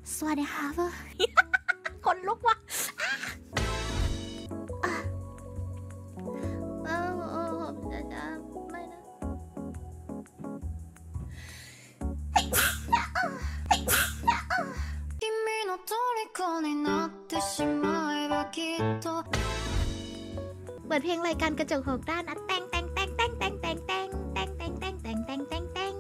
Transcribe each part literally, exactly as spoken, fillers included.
สวัสดีค่ะเพื่อนคนลุกว่ะเออเออจะจะไม่นะเปิดเพลงรายการกระจกหกด้านนะแตงแตงแตงแตงแตงแตงแตงแตงแตงแตงแตงแตงแตงแตง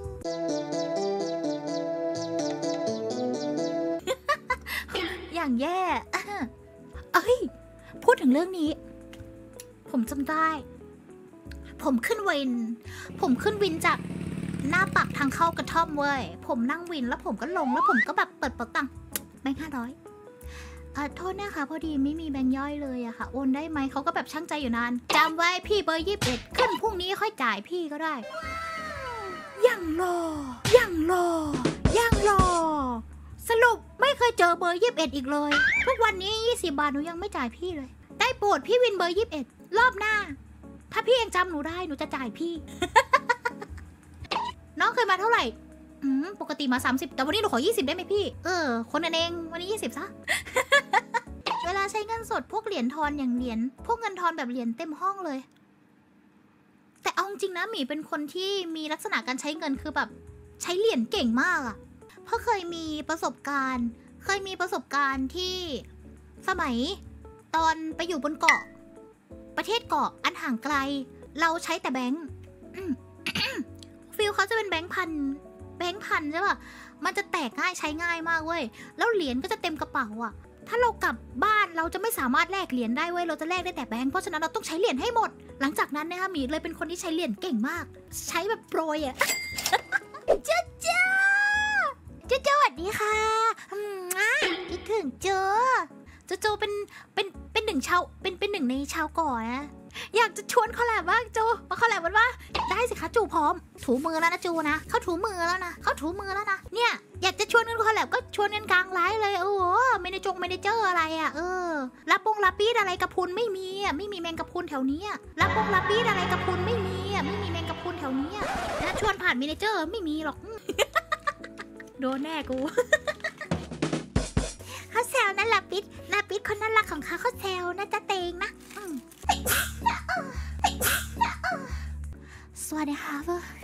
อย่างแย่เอ้ยพูดถึงเรื่องนี้ผมจำได้ผมขึ้นวินผมขึ้นวินจากหน้าปากทางเข้ากระท่อมเว้ยผมนั่งวินแล้วผมก็ลงแล้วผมก็แบบเปิดเป๋าตังค์แบงค์ห้าร้อยอ่าโทษนะคะพอดีไม่มีแบงค์ย่อยเลยอะค่ะโอนได้ไหมเขาก็แบบช่างใจอยู่นานจำไว้พี่เบอร์ยี่สิบเอ็ดขึ้นพรุ่งนี้ค่อยจ่ายพี่ก็ได้ยังรอยังรอยังรอสรุปไม่เคยเจอเบอร์ยี่สิบเอ็ดอีกเลยทุกวันนี้ยี่สิบบาทหนูยังไม่จ่ายพี่เลยได้โปรดพี่วินเบอร์ยี่สิบเอ็ดรอบหน้าถ้าพี่ยังจำหนูได้หนูจะจ่ายพี่ น้องเคยมาเท่าไหร่อืมปกติมาสามสิบแต่วันนี้หนูขอยี่สิบได้ไหมพี่เออคนนั้นเองวันนี้ยี่สิบซะ เวลาใช้เงินสดพวกเหรียญทอนอย่างเหรียญพวกเงินทอนแบบเหรียญเต็มห้องเลยแต่เอาจริงนะหมีเป็นคนที่มีลักษณะการใช้เงินคือแบบใช้เหรียญเก่งมากอะเพราะเคยมีประสบการณ์เคยมีประสบการณ์ที่สมัยตอนไปอยู่บนเกาะประเทศเกาะอันห่างไกลเราใช้แต่แบงค์ ฟิลเขาจะเป็นแบงค์พันแบงค์พันใช่ป่ะมันจะแตกง่ายใช้ง่ายมากเว้ยแล้วเหรียญก็จะเต็มกระเป๋าอ่ะถ้าเรากลับบ้านเราจะไม่สามารถแลกเหรียญได้เว้ยเราจะแลกได้แต่แบงค์เพราะฉะนั้นเราต้องใช้เหรียญให้หมดหลังจากนั้นนะคะหมีเลยเป็นคนที่ใช้เหรียญเก่งมากใช้แบบโปรยอ่ะ เจ้าเจ้าเจ้าเจ้าสวัสดีค่ะคิดถึงเจอเจ้าโจเป็นเป็นเป็นหนึ่งชาวเป็นเป็นหนึ่งในชาวก่อนะอยากจะชวนคอลแลบบ้างจูมาคอลแลบกันว่าได้สิคะจูพร้อมถูมือแล้วนะจูนะเขาถูมือแล้วนะเขาถูมือแล้วนะเนี่ยอยากจะชวนกันคอลแลบก็ชวนกันกลางไลฟ์เลยโอ้โหไม่ได้จงไม่ได้เจออะไรอ่ะเออรับปงรับปีดอะไรกระพุนไม่มีอ่ะไม่มีแมงกระพุนแถวนี้รับปงรับปีดอะไรกระพุนไม่มีอ่ะไม่มีแมงกระพุนแถวนี้แล้วชวนผ่านเมเนเจอร์ไม่มีหรอกโดนแน่กูเขาแซวนั่นละปิดนาปิดคนน่ารักของเขาเขาแซวน่าจะเตงนะสวัสดีค่ะเพื่อน